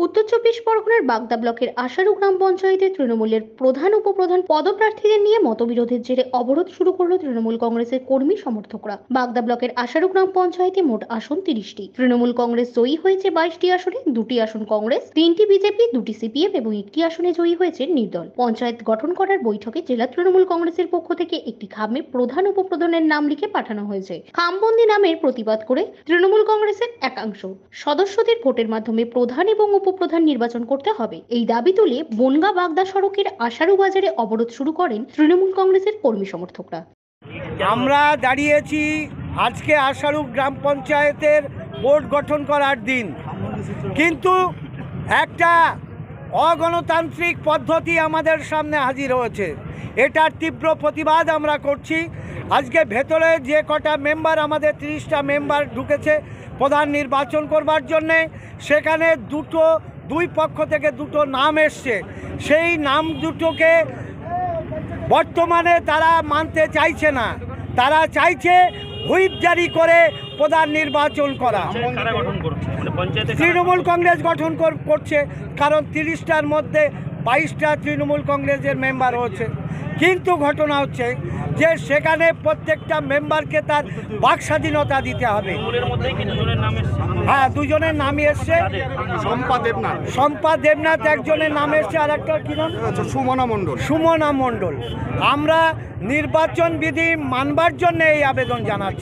উত্তর চব্বিশ পরগনার বাগদা ব্লকের আশারু গ্রাম পঞ্চায়েতের তৃণমূলের প্রধান উপপ্রধান পদপ্রার্থীদের নিয়ে মতবিরোধের জেরে অবরোধ শুরু করল তৃণমূল কংগ্রেসের কর্মী সমর্থকরা। বাগদা ব্লকের আশারু গ্রাম পঞ্চায়েতে মোট আসন 30টি। তৃণমূল কংগ্রেস জয়ী হয়েছে 22টি আসনে, 2টি আসন কংগ্রেস, 3টি বিজেপি, 2টি সিপিএম এবং 1টি আসনে জয়ী হয়েছে নির্দল। পঞ্চায়েত গঠন করার বৈঠকে জেলা তৃণমূল কংগ্রেসের পক্ষ থেকে একটি খামে প্রধান উপপ্রধানের নাম লিখে পাঠানো হয়েছে। খামবন্দি নামের প্রতিবাদ করে তৃণমূল কংগ্রেসের একাংশ সদস্যদের ভোটের মাধ্যমে প্রধান এবং উপপ্রধান নির্বাচন করতে হবে এই দাবি তুলে বনগা বাগদা সড়কের আশারু বাজারে অবরোধ শুরু করেন তৃণমূল কংগ্রেসের কর্মী সমর্থকরা। আমরা দাঁড়িয়েছি আজকে আশারু গ্রাম পঞ্চায়েতের বোর্ড গঠন করার দিন, কিন্তু একটা অগণতান্ত্রিক পদ্ধতি আমাদের সামনে হাজির হয়েছে। এটার তীব্র প্রতিবাদ আমরা করছি। আজকে ভেতরে যে কটা মেম্বার, আমাদের 30টা মেম্বার ঢুকেছে প্রধান নির্বাচন করবার জন্যে, সেখানে দুই পক্ষ থেকে দুটো নাম এসছে। সেই নাম দুটোকে বর্তমানে তারা মানতে চাইছে না। তারা চাইছে হুইপ জারি করে প্রধান নির্বাচন করা। তৃণমূল কংগ্রেস গঠন করছে, কারণ 30টার মধ্যে 22টা তৃণমূল কংগ্রেসের মেম্বার হচ্ছে। কিন্তু ঘটনা হচ্ছে যে সেখানে প্রত্যেকটা মেম্বারকে তার বাক স্বাধীনতা দিতে হবে। হ্যাঁ, দুজনের নামই এসছে। শম্পা দেবনাথ একজনের নাম এসছে, আর একটা কি নাম? সুমনা মণ্ডল। আমরা নির্বাচন বিধি মানবার জন্য এই আবেদন জানাচ্ছি।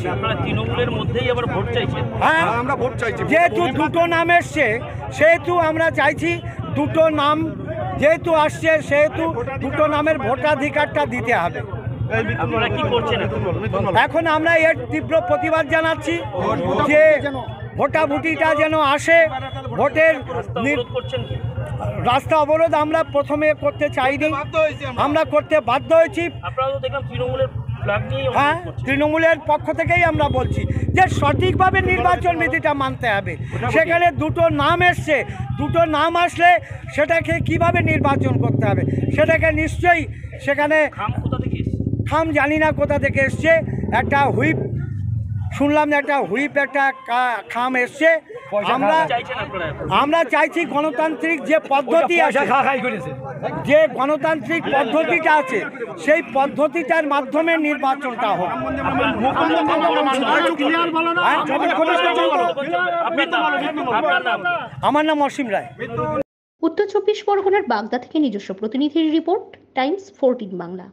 হ্যাঁ, আমরা ভোট চাইছি। যেহেতু দুটো নাম এসছে, সেহেতু আমরা চাইছি দুটো নাম যেহেতু আসছে, সেহেতু দুটো নামের ভোটাধিকারটা দিতে হবে। এখন আমরা এর তীব্র প্রতিবাদ জানাচ্ছি যে ভোটাভুটিটা যেন আসে। ভোটের রাস্তা অবরোধ আমরা প্রথমে করতে চাইনি, আমরা করতে বাধ্য হয়েছি। হ্যাঁ, তৃণমূলের পক্ষ থেকেই আমরা বলছি যে সঠিকভাবে নির্বাচন বিধিটা মানতে হবে। সেখানে দুটো নাম এসছে, দুটো নাম আসলে সেটাকে কিভাবে নির্বাচন করতে হবে, সেটাকে নিশ্চয়ই সেখানে খাম জানি না কোথা থেকে এসছে। একটা হুইপ শুনলাম, একটা হুইপ একটা খাম এসছে। আমরা চাইছি গণতান্ত্রিক যে পদ্ধতি আছে, যে গণতান্ত্রিক পদ্ধতিটা আছে, সেই পদ্ধতিটার মাধ্যমে নির্বাচনটা হোক। আমার নাম অসীম রায়। উত্তর চব্বিশ পরগনার বাগদা থেকে নিজস্ব প্রতিনিধির রিপোর্ট, টাইমস 14 বাংলা।